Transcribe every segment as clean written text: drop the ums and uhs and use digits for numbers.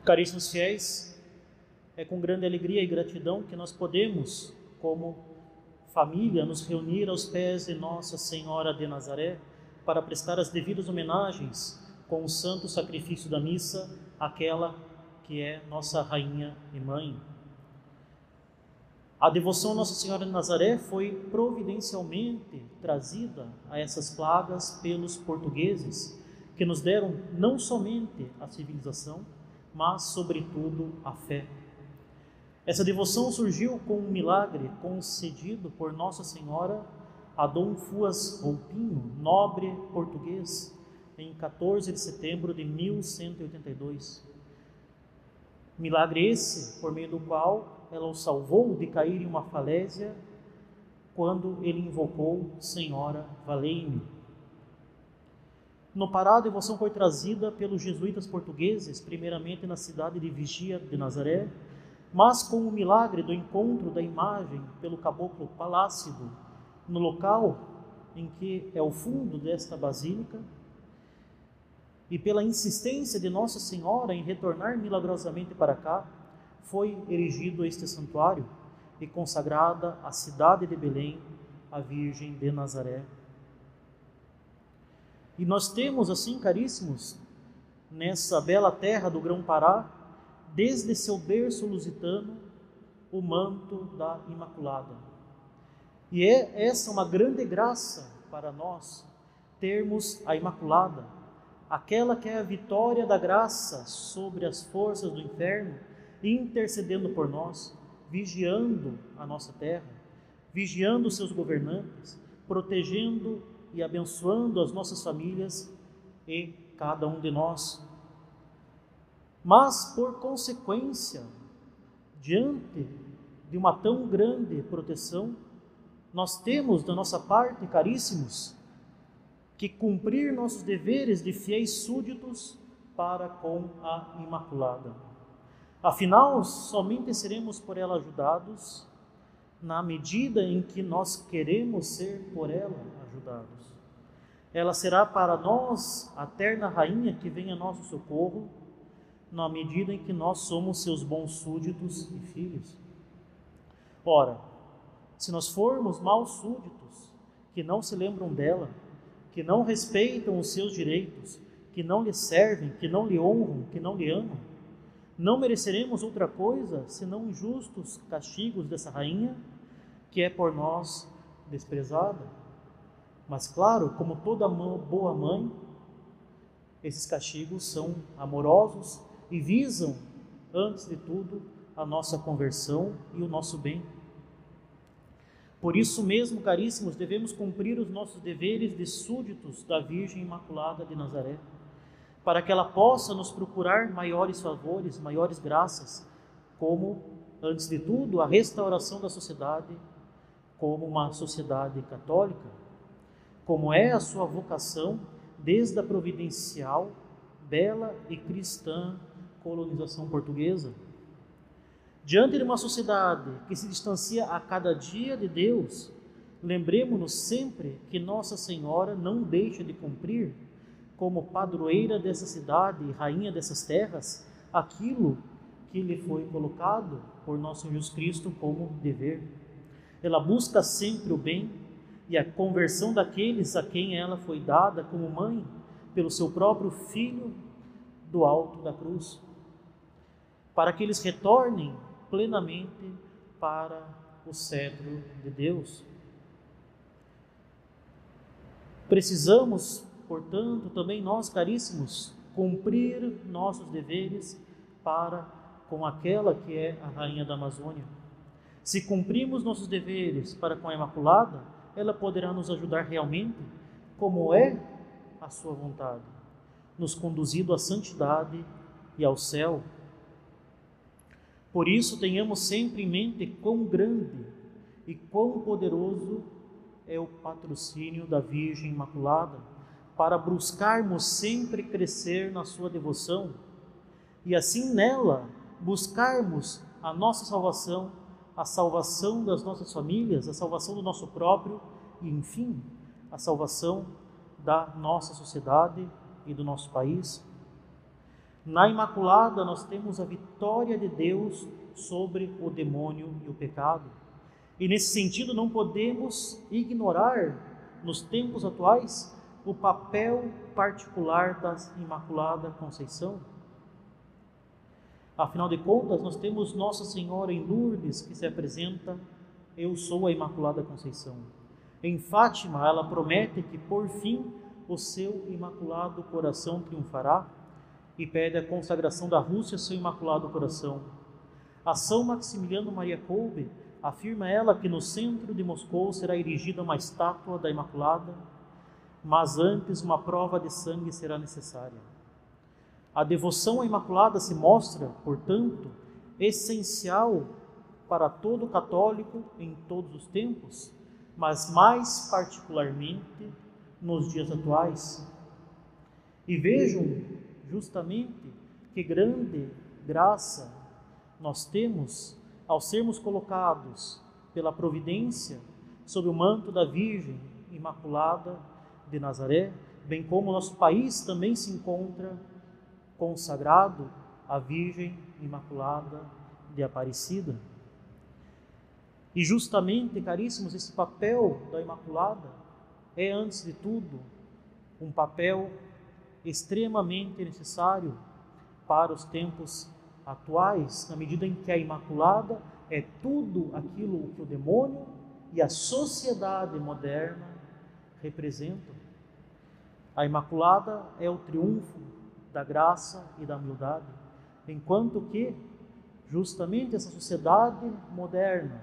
Caríssimos fiéis, é com grande alegria e gratidão que nós podemos, como família, nos reunir aos pés de Nossa Senhora de Nazaré para prestar as devidas homenagens com o santo sacrifício da missa àquela que é nossa Rainha e Mãe. A devoção a Nossa Senhora de Nazaré foi providencialmente trazida a essas plagas pelos portugueses, que nos deram não somente a civilização, mas, sobretudo, a fé. Essa devoção surgiu com um milagre concedido por Nossa Senhora a Dom Fuas Roupinho, nobre português, em 14 de setembro de 1182. Milagre esse, por meio do qual ela o salvou de cair em uma falésia quando ele invocou: Senhora, valei-me. No Pará, a devoção foi trazida pelos jesuítas portugueses, primeiramente na cidade de Vigia de Nazaré, mas com o milagre do encontro da imagem pelo caboclo Palácido, no local em que é o fundo desta basílica, e pela insistência de Nossa Senhora em retornar milagrosamente para cá, foi erigido este santuário e consagrada a cidade de Belém, a Virgem de Nazaré. E nós temos assim, caríssimos, nessa bela terra do Grão-Pará, desde seu berço lusitano, o manto da Imaculada. E é essa uma grande graça para nós, termos a Imaculada, aquela que é a vitória da graça sobre as forças do inferno, intercedendo por nós, vigiando a nossa terra, vigiando os seus governantes, protegendo e abençoando as nossas famílias e cada um de nós. Mas, por consequência, diante de uma tão grande proteção, nós temos da nossa parte, caríssimos, que cumprir nossos deveres de fiéis súditos para com a Imaculada. Afinal, somente seremos por ela ajudados na medida em que nós queremos ser por ela ajudados. Ela será para nós a terna rainha que vem a nosso socorro, na medida em que nós somos seus bons súditos e filhos. Ora, se nós formos maus súditos, que não se lembram dela, que não respeitam os seus direitos, que não lhe servem, que não lhe honram, que não lhe amam, não mereceremos outra coisa senão injustos castigos dessa rainha, que é por nós desprezada. Mas claro, como toda boa mãe, esses castigos são amorosos e visam, antes de tudo, a nossa conversão e o nosso bem. Por isso mesmo, caríssimos, devemos cumprir os nossos deveres de súditos da Virgem Imaculada de Nazaré, para que ela possa nos procurar maiores favores, maiores graças, como, antes de tudo, a restauração da sociedade, como uma sociedade católica, como é a sua vocação desde a providencial, bela e cristã colonização portuguesa. Diante de uma sociedade que se distancia a cada dia de Deus, lembremos-nos sempre que Nossa Senhora não deixa de cumprir, como padroeira dessa cidade e rainha dessas terras, aquilo que lhe foi colocado por nosso Jesus Cristo como dever. Ela busca sempre o bem e a conversão daqueles a quem ela foi dada como mãe pelo seu próprio Filho do alto da cruz, para que eles retornem plenamente para o cetro de Deus. Precisamos, portanto, também nós, caríssimos, cumprir nossos deveres para com aquela que é a Rainha da Amazônia. Se cumprimos nossos deveres para com a Imaculada, ela poderá nos ajudar realmente, como é a sua vontade, nos conduzindo à santidade e ao céu. Por isso, tenhamos sempre em mente quão grande e quão poderoso é o patrocínio da Virgem Imaculada, para buscarmos sempre crescer na sua devoção e assim nela buscarmos a nossa salvação, a salvação das nossas famílias, a salvação do nosso próprio e, enfim, a salvação da nossa sociedade e do nosso país. Na Imaculada nós temos a vitória de Deus sobre o demônio e o pecado. E nesse sentido não podemos ignorar, nos tempos atuais, o papel particular da Imaculada Conceição. Afinal de contas, nós temos Nossa Senhora em Lourdes que se apresenta: eu sou a Imaculada Conceição. Em Fátima, ela promete que por fim o seu Imaculado Coração triunfará e pede a consagração da Rússia ao seu Imaculado Coração. A São Maximiliano Maria Kolbe afirma ela que no centro de Moscou será erigida uma estátua da Imaculada, mas antes uma prova de sangue será necessária. A devoção à Imaculada se mostra, portanto, essencial para todo católico em todos os tempos, mas mais particularmente nos dias atuais. E vejam justamente que grande graça nós temos ao sermos colocados pela providência sob o manto da Virgem Imaculada de Nazaré, bem como o nosso país também se encontra consagrado à Virgem Imaculada de Aparecida. E justamente, caríssimos, esse papel da Imaculada é, antes de tudo, um papel extremamente necessário para os tempos atuais, na medida em que a Imaculada é tudo aquilo que o demônio e a sociedade moderna representam. A Imaculada é o triunfo da graça e da humildade, enquanto que justamente essa sociedade moderna,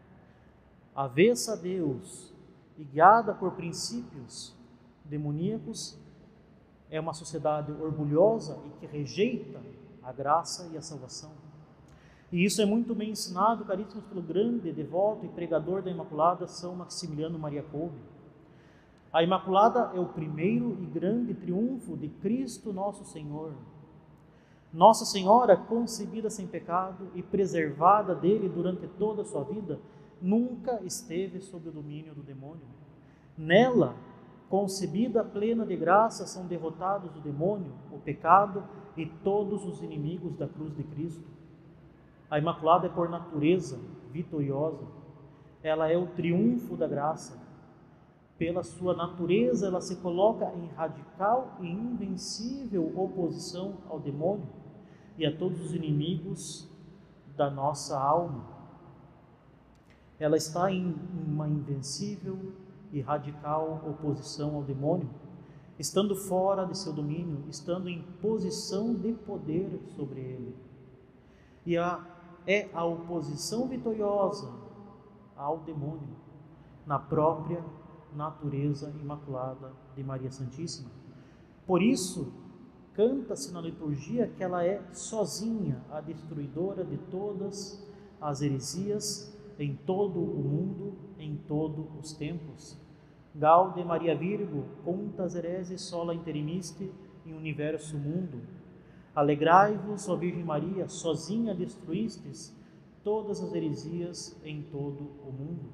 avessa a Deus e guiada por princípios demoníacos, é uma sociedade orgulhosa e que rejeita a graça e a salvação. E isso é muito bem ensinado, caríssimos, pelo grande devoto e pregador da Imaculada, São Maximiliano Maria Kolbe. A Imaculada é o primeiro e grande triunfo de Cristo nosso Senhor. Nossa Senhora, concebida sem pecado e preservada dele durante toda a sua vida, nunca esteve sob o domínio do demônio. Nela, concebida plena de graça, são derrotados o demônio, o pecado e todos os inimigos da cruz de Cristo. A Imaculada é por natureza vitoriosa. Ela é o triunfo da graça. Pela sua natureza, ela se coloca em radical e invencível oposição ao demônio e a todos os inimigos da nossa alma. Ela está em uma invencível e radical oposição ao demônio, estando fora de seu domínio, estando em posição de poder sobre ele. E é a oposição vitoriosa ao demônio na própria natureza imaculada de Maria Santíssima. Por isso, canta-se na liturgia que ela é sozinha a destruidora de todas as heresias em todo o mundo, em todos os tempos. Gaude Maria Virgo, contas hereses sola interimiste in universo mundo. Alegrai-vos, ó Virgem Maria, sozinha destruístes todas as heresias em todo o mundo.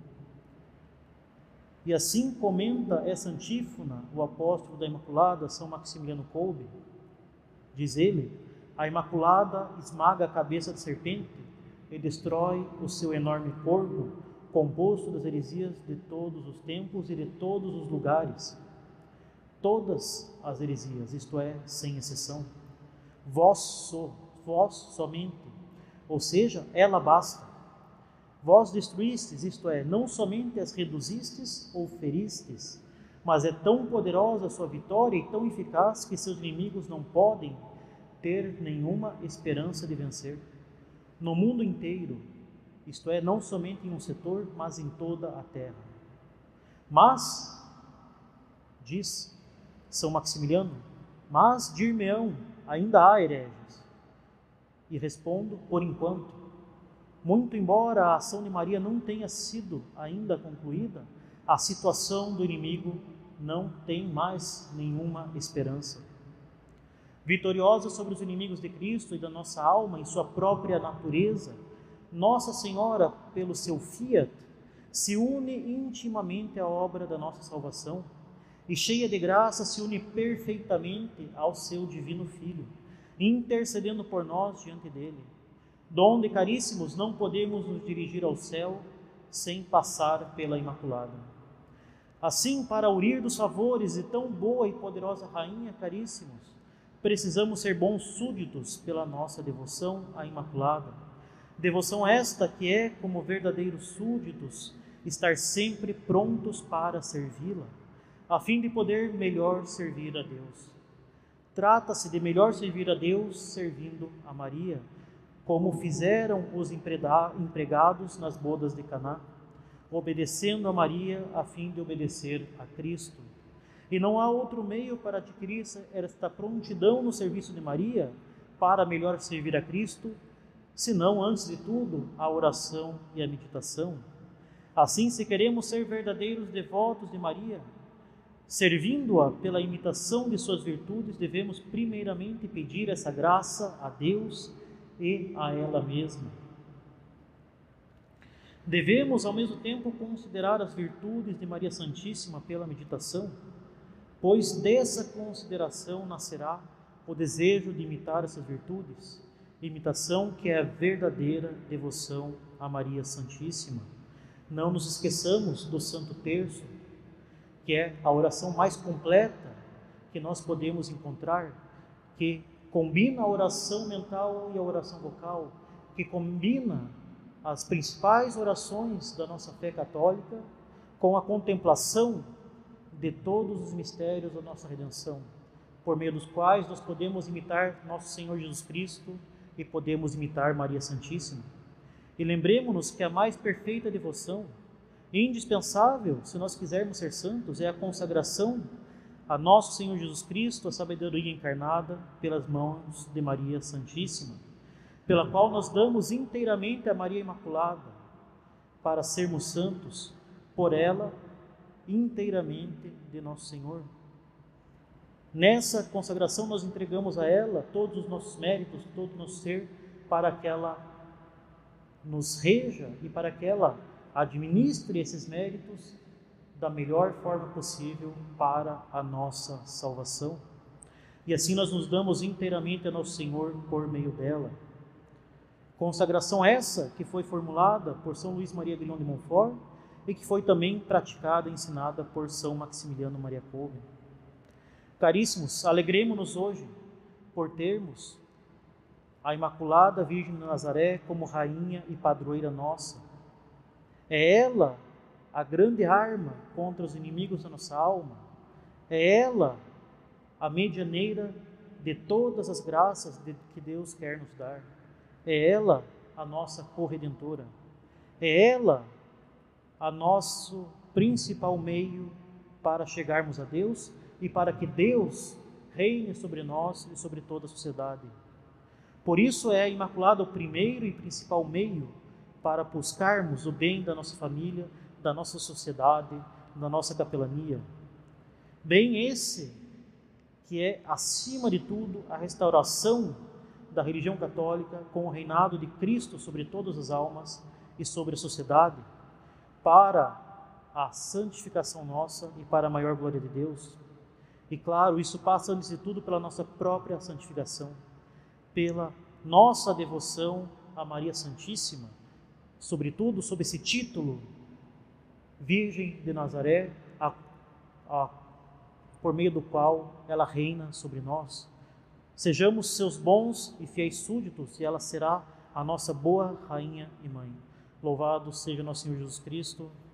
E assim comenta essa antífona o apóstolo da Imaculada, São Maximiliano Kolbe. Diz ele: a Imaculada esmaga a cabeça da serpente e destrói o seu enorme corpo, composto das heresias de todos os tempos e de todos os lugares. Todas as heresias, isto é, sem exceção. Vós somente, ou seja, ela basta. Vós destruístes, isto é, não somente as reduzistes ou feristes, mas é tão poderosa a sua vitória e tão eficaz que seus inimigos não podem ter nenhuma esperança de vencer. No mundo inteiro, isto é, não somente em um setor, mas em toda a terra. Mas, diz São Maximiliano, mas dir-me-ão, ainda há hereges. E respondo, por enquanto. Muito embora a ação de Maria não tenha sido ainda concluída, a situação do inimigo não tem mais nenhuma esperança. Vitoriosa sobre os inimigos de Cristo e da nossa alma em sua própria natureza, Nossa Senhora, pelo seu fiat, se une intimamente à obra da nossa salvação e, cheia de graça, se une perfeitamente ao seu divino Filho, intercedendo por nós diante dele, donde, caríssimos, não podemos nos dirigir ao céu sem passar pela Imaculada. Assim, para aurir dos favores de tão boa e poderosa Rainha, caríssimos, precisamos ser bons súditos pela nossa devoção à Imaculada. Devoção esta que é, como verdadeiros súditos, estar sempre prontos para servi-la, a fim de poder melhor servir a Deus. Trata-se de melhor servir a Deus servindo a Maria, como fizeram os empregados nas bodas de Caná, obedecendo a Maria a fim de obedecer a Cristo. E não há outro meio para adquirir esta prontidão no serviço de Maria, para melhor servir a Cristo, senão, antes de tudo, a oração e a meditação. Assim, se queremos ser verdadeiros devotos de Maria, servindo-a pela imitação de suas virtudes, devemos primeiramente pedir essa graça a Deus e a ela mesma. Devemos, ao mesmo tempo, considerar as virtudes de Maria Santíssima pela meditação, pois dessa consideração nascerá o desejo de imitar essas virtudes, imitação que é a verdadeira devoção a Maria Santíssima. Não nos esqueçamos do Santo Terço, que é a oração mais completa que nós podemos encontrar, que combina a oração mental e a oração vocal, que combina as principais orações da nossa fé católica com a contemplação de todos os mistérios da nossa redenção, por meio dos quais nós podemos imitar nosso Senhor Jesus Cristo e podemos imitar Maria Santíssima. E lembremos-nos que a mais perfeita devoção, indispensável se nós quisermos ser santos, é a consagração a nosso Senhor Jesus Cristo, a sabedoria encarnada pelas mãos de Maria Santíssima, pela qual nós damos inteiramente a Maria Imaculada, para sermos santos por ela, inteiramente de nosso Senhor. Nessa consagração nós entregamos a ela todos os nossos méritos, todo o nosso ser, para que ela nos reja e para que ela administre esses méritos da melhor forma possível para a nossa salvação. E assim nós nos damos inteiramente a nosso Senhor por meio dela. Consagração essa que foi formulada por São Luís Maria Guilhom de Montfort e que foi também praticada e ensinada por São Maximiliano Maria Kolbe. Caríssimos, alegremo-nos hoje por termos a Imaculada Virgem de Nazaré como rainha e padroeira nossa. É ela a grande arma contra os inimigos da nossa alma. É ela a medianeira de todas as graças que Deus quer nos dar. É ela a nossa corredentora. É ela a nosso principal meio para chegarmos a Deus e para que Deus reine sobre nós e sobre toda a sociedade. Por isso é a Imaculada o primeiro e principal meio para buscarmos o bem da nossa família, da nossa sociedade, da nossa capelania. Bem esse que é, acima de tudo, a restauração da religião católica com o reinado de Cristo sobre todas as almas e sobre a sociedade, para a santificação nossa e para a maior glória de Deus. E claro, isso passa antes de tudo pela nossa própria santificação, pela nossa devoção a Maria Santíssima, sobretudo sob esse título, Virgem de Nazaré, por meio do qual ela reina sobre nós. Sejamos seus bons e fiéis súditos e ela será a nossa boa rainha e mãe. Louvado seja nosso Senhor Jesus Cristo.